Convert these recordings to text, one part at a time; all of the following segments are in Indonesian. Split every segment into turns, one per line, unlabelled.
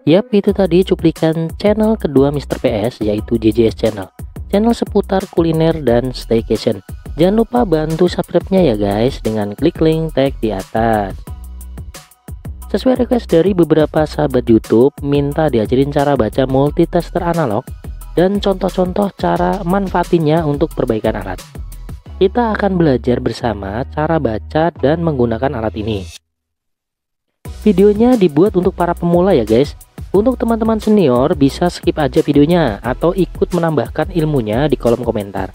Yap, itu tadi cuplikan channel kedua Mr. PS, yaitu JJS Channel. Channel seputar kuliner dan staycation. Jangan lupa bantu subscribe-nya ya guys, dengan klik link tag di atas. Sesuai request dari beberapa sahabat YouTube, minta diajarin cara baca multitester analog dan contoh-contoh cara manfaatinnya untuk perbaikan alat. Kita akan belajar bersama cara baca dan menggunakan alat ini. Videonya dibuat untuk para pemula ya guys. Untuk teman-teman senior bisa skip aja videonya atau ikut menambahkan ilmunya di kolom komentar.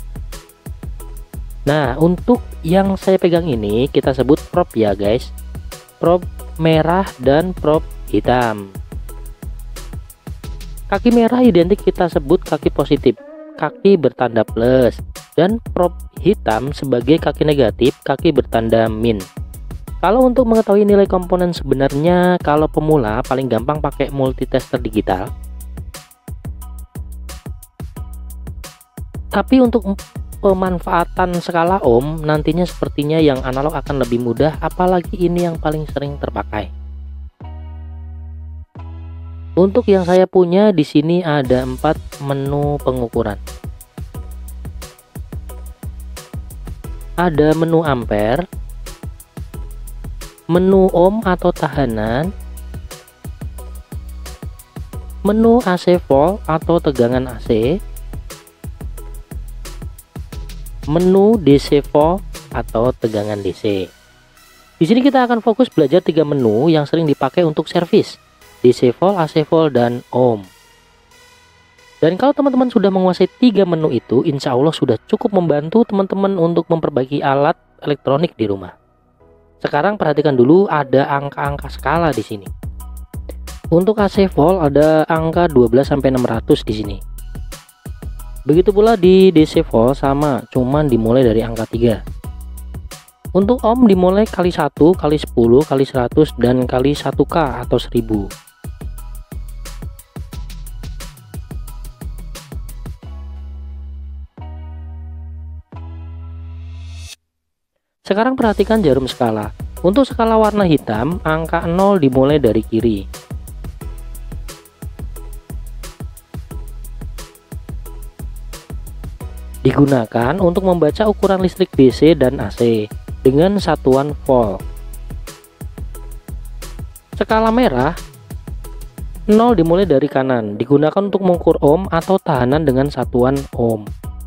Nah, untuk yang saya pegang ini kita sebut prop ya guys. Prop merah dan prop hitam. Kaki merah identik kita sebut kaki positif, kaki bertanda plus, dan prop hitam sebagai kaki negatif, kaki bertanda min. Kalau untuk mengetahui nilai komponen sebenarnya, kalau pemula paling gampang pakai multitester digital. Tapi untuk pemanfaatan skala ohm nantinya sepertinya yang analog akan lebih mudah, apalagi ini yang paling sering terpakai. Untuk yang saya punya di sini ada 4 menu pengukuran. Ada menu ampere, menu ohm atau tahanan, menu AC volt atau tegangan AC, menu DC volt atau tegangan DC. Di sini kita akan fokus belajar 3 menu yang sering dipakai untuk servis: DC volt, AC volt, dan ohm. Dan kalau teman-teman sudah menguasai 3 menu itu, insya Allah sudah cukup membantu teman-teman untuk memperbaiki alat elektronik di rumah. Sekarang perhatikan dulu, ada angka-angka skala di sini. Untuk AC volt ada angka 12 sampai 600 di sini. Begitu pula di DC volt sama, cuman dimulai dari angka 3. Untuk ohm dimulai kali 1, kali 10, kali 100, dan kali 1K atau 1000. Sekarang perhatikan jarum skala. Untuk skala warna hitam, angka 0 dimulai dari kiri. Digunakan untuk membaca ukuran listrik DC dan AC dengan satuan volt. Skala merah, 0 dimulai dari kanan, digunakan untuk mengukur ohm atau tahanan dengan satuan ohm.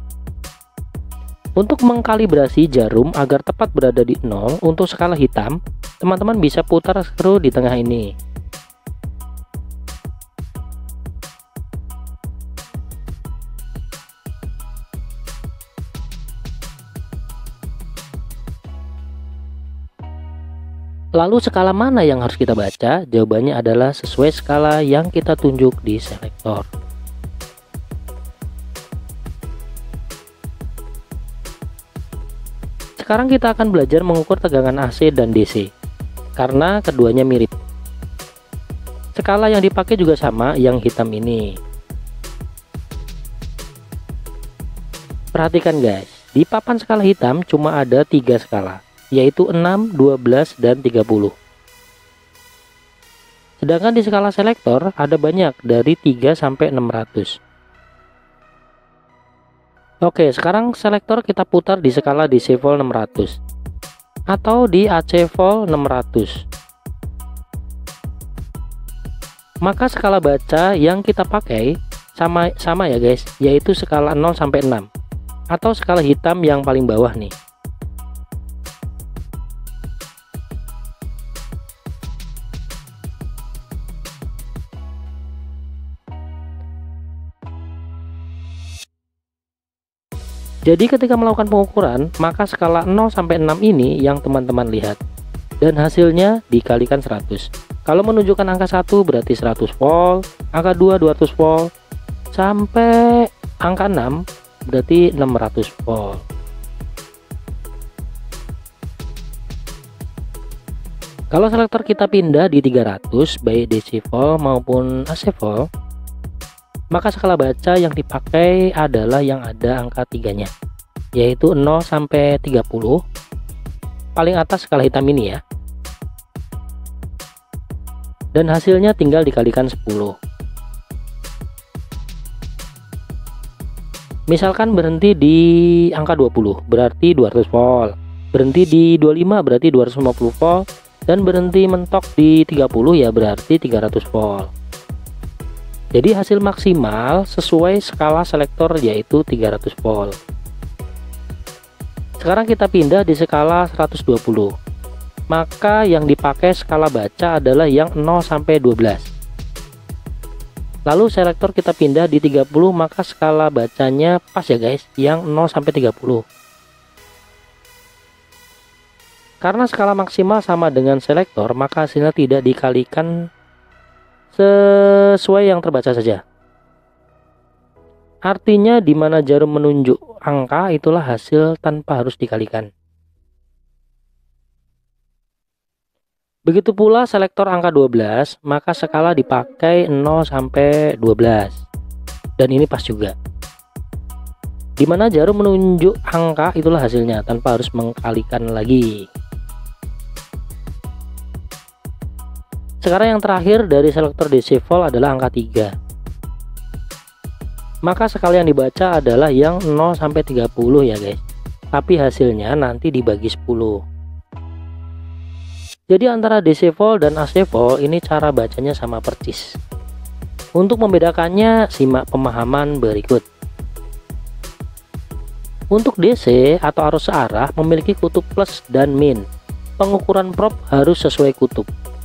Untuk mengkalibrasi jarum agar tepat berada di 0, untuk skala hitam, teman-teman bisa putar skru di tengah ini. Lalu skala mana yang harus kita baca? Jawabannya adalah sesuai skala yang kita tunjuk di selektor. Sekarang kita akan belajar mengukur tegangan AC dan DC, karena keduanya mirip. Skala yang dipakai juga sama, yang hitam ini. Perhatikan guys, di papan skala hitam cuma ada 3 skala, yaitu 6, 12, dan 30. Sedangkan di skala selektor ada banyak, dari 3 sampai 600. Oke, sekarang selektor kita putar di skala DC volt 600 atau di AC volt 600. Maka skala baca yang kita pakai sama ya guys, yaitu skala 0 sampai 6 atau skala hitam yang paling bawah nih. Jadi ketika melakukan pengukuran, maka skala 0 sampai 6 ini yang teman-teman lihat. Dan hasilnya dikalikan 100. Kalau menunjukkan angka 1 berarti 100 volt, angka 2 200 volt, sampai angka 6 berarti 600 volt. Kalau selektor kita pindah di 300, baik DC volt maupun AC volt, maka skala baca yang dipakai adalah yang ada angka 3-nya, yaitu 0 sampai 30. Paling atas skala hitam ini ya. dan hasilnya tinggal dikalikan 10. Misalkan berhenti di angka 20 berarti 200 volt, berhenti di 25 berarti 250 volt, dan berhenti mentok di 30 ya berarti 300 volt. Jadi hasil maksimal sesuai skala selektor yaitu 300 volt. Sekarang kita pindah di skala 120. Maka yang dipakai skala baca adalah yang 0 sampai 12. Lalu selektor kita pindah di 30, maka skala bacanya pas ya guys, yang 0 sampai 30. Karena skala maksimal sama dengan selektor, maka hasilnya tidak dikalikan sesuai yang terbaca saja. Artinya di mana jarum menunjuk angka itulah hasil tanpa harus dikalikan. Begitu pula selektor angka 12, maka skala dipakai 0 sampai 12. Dan ini pas juga. Di mana jarum menunjuk angka itulah hasilnya tanpa harus mengkalikan lagi. Sekarang yang terakhir dari selektor DC volt adalah angka 3. Maka skala yang dibaca adalah yang 0 sampai 30 ya guys. Tapi hasilnya nanti dibagi 10. Jadi antara DC volt dan AC volt ini cara bacanya sama persis. Untuk membedakannya simak pemahaman berikut. Untuk DC atau arus searah memiliki kutub plus dan min. Pengukuran prop harus sesuai kutub.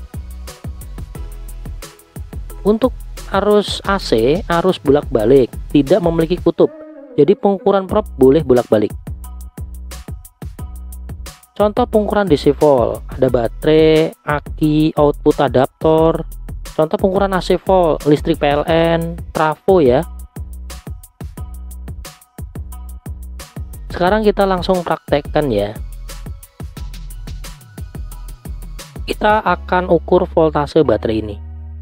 Untuk arus AC, arus bolak-balik, tidak memiliki kutub. Jadi pengukuran prop boleh bolak-balik. Contoh pengukuran DC volt, ada baterai, aki, output adaptor. Contoh pengukuran AC volt, listrik PLN, trafo ya. Sekarang kita langsung praktekkan ya. Kita akan ukur voltase baterai ini.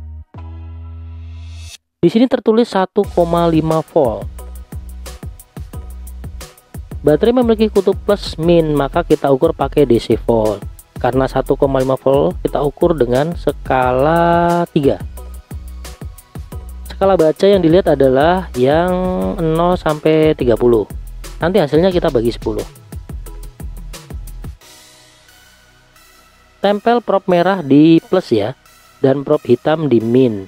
Di sini tertulis 1,5 volt. Baterai memiliki kutub plus min, maka kita ukur pakai DC volt. Karena 1,5 volt kita ukur dengan skala 3. Skala baca yang dilihat adalah yang 0 sampai 30. Nanti hasilnya kita bagi 10. Tempel prop merah di plus ya, dan prop hitam di min.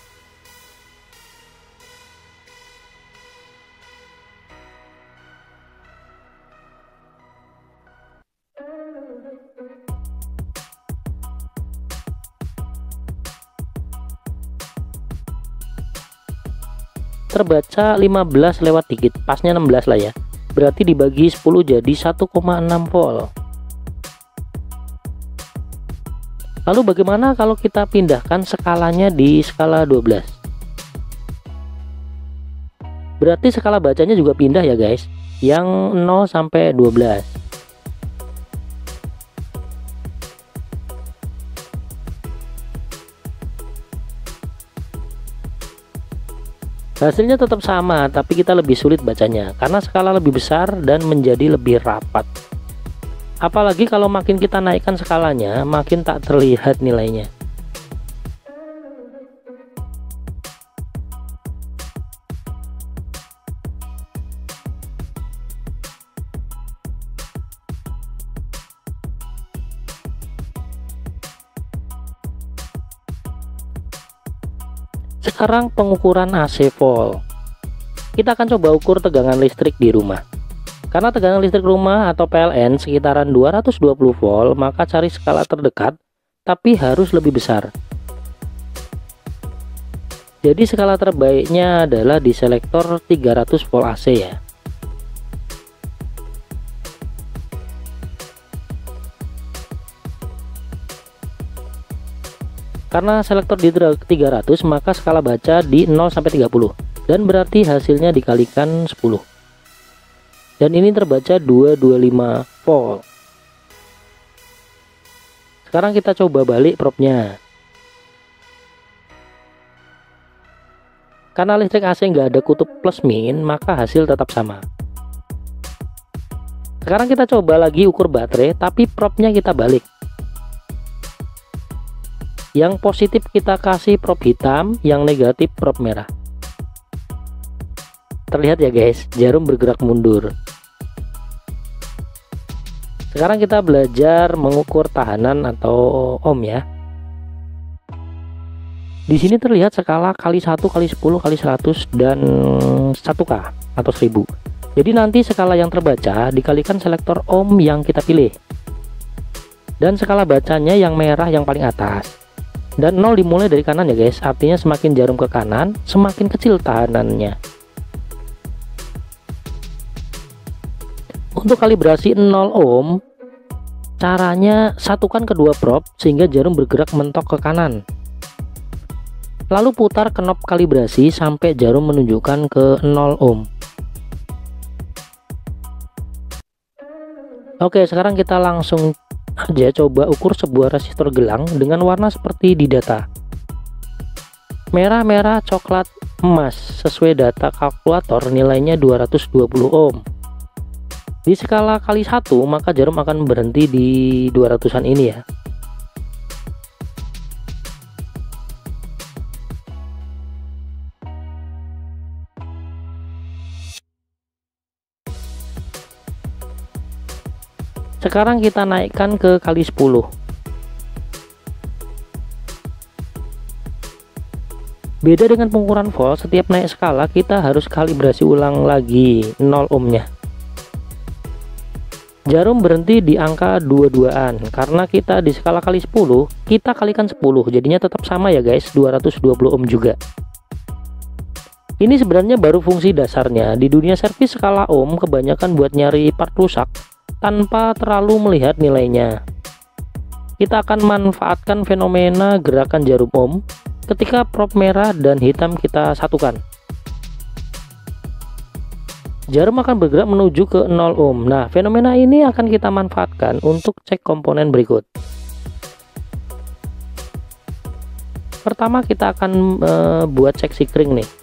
Terbaca 15 lewat dikit, pasnya 16 lah ya, berarti dibagi 10 jadi 1,6 volt. Lalu bagaimana kalau kita pindahkan skalanya di skala 12? Berarti skala bacanya juga pindah ya guys, yang 0 sampai 12. Hasilnya tetap sama, tapi kita lebih sulit bacanya karena skala lebih besar dan menjadi lebih rapat. Apalagi kalau makin kita naikkan skalanya, makin tak terlihat nilainya. Sekarang pengukuran AC volt. Kita akan coba ukur tegangan listrik di rumah. Karena tegangan listrik rumah atau PLN sekitaran 220 volt, maka cari skala terdekat tapi harus lebih besar. Jadi skala terbaiknya adalah di selektor 300 volt AC ya. Karena selektor di 300, maka skala baca di 0 sampai 30 dan berarti hasilnya dikalikan 10. Dan ini terbaca 225 volt. Sekarang kita coba balik propnya. Karena listrik AC nggak ada kutub plus min, maka hasil tetap sama. Sekarang kita coba lagi ukur baterai, tapi propnya kita balik. Yang positif kita kasih prop hitam, yang negatif prop merah. Terlihat ya guys, jarum bergerak mundur. Sekarang kita belajar mengukur tahanan atau ohm ya. Di sini terlihat skala kali 1 kali 10 kali 100 dan 1K atau 1000. Jadi nanti skala yang terbaca dikalikan selektor ohm yang kita pilih. Dan skala bacanya yang merah yang paling atas. Dan 0 dimulai dari kanan ya guys, artinya semakin jarum ke kanan semakin kecil tahanannya. Untuk kalibrasi 0 ohm, caranya satukan kedua prop sehingga jarum bergerak mentok ke kanan. Lalu putar knob kalibrasi sampai jarum menunjukkan ke 0 ohm. Oke, sekarang kita langsung aja coba ukur sebuah resistor gelang dengan warna seperti di data. Merah, merah, coklat, emas. Sesuai data kalkulator nilainya 220 ohm. Di skala kali 1 maka jarum akan berhenti di 200-an ini ya. Sekarang kita naikkan ke kali 10. Beda dengan pengukuran volt, setiap naik skala kita harus kalibrasi ulang lagi 0 ohmnya. Jarum berhenti di angka 22-an karena kita di skala kali 10 kita kalikan 10, jadinya tetap sama ya guys, 220 ohm juga. Ini sebenarnya baru fungsi dasarnya. Di dunia servis skala ohm kebanyakan buat nyari part rusak tanpa terlalu melihat nilainya. Kita akan manfaatkan fenomena gerakan jarum ohm ketika prop merah dan hitam kita satukan. Jarum akan bergerak menuju ke 0 ohm. Nah, fenomena ini akan kita manfaatkan untuk cek komponen berikut. Pertama kita akan buat cek sikring nih.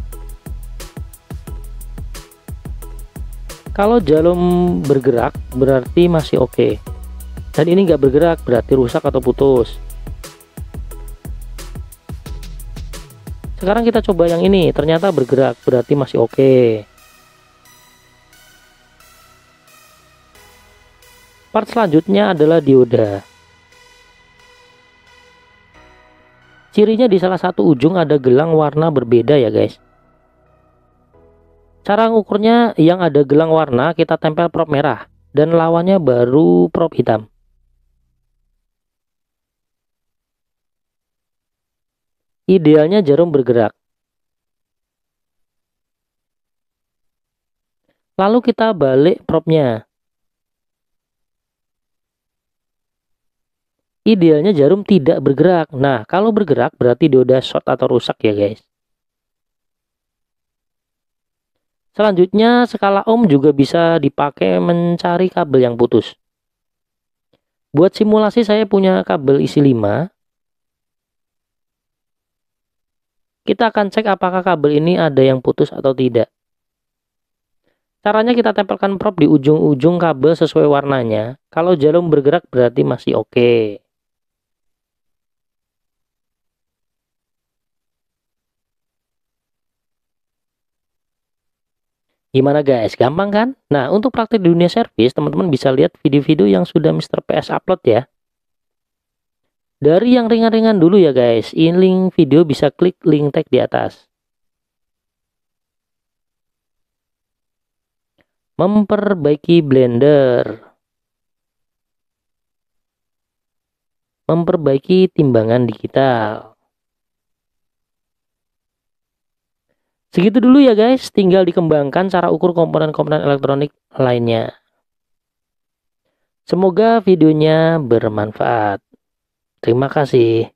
Kalau jarum bergerak berarti masih oke. Dan ini nggak bergerak berarti rusak atau putus. Sekarang kita coba yang ini, ternyata bergerak berarti masih oke. Part selanjutnya adalah dioda. Cirinya di salah satu ujung ada gelang warna berbeda ya guys. Cara ngukurnya, yang ada gelang warna kita tempel prop merah dan lawannya baru prop hitam. Idealnya jarum bergerak. Lalu kita balik propnya. Idealnya jarum tidak bergerak. Nah, kalau bergerak berarti dioda short atau rusak ya guys. Selanjutnya skala ohm juga bisa dipakai mencari kabel yang putus. Buat simulasi saya punya kabel isi 5. Kita akan cek apakah kabel ini ada yang putus atau tidak. Caranya kita tempelkan prop di ujung-ujung kabel sesuai warnanya. Kalau jarum bergerak berarti masih oke. Gimana guys, gampang kan? Nah, untuk praktik di dunia servis, teman-teman bisa lihat video-video yang sudah Mr. PS upload ya. Dari yang ringan-ringan dulu ya guys. Ini link video, bisa klik link tag di atas. Memperbaiki blender. Memperbaiki timbangan digital. Segitu dulu ya guys, tinggal dikembangkan cara ukur komponen-komponen elektronik lainnya. Semoga videonya bermanfaat. Terima kasih.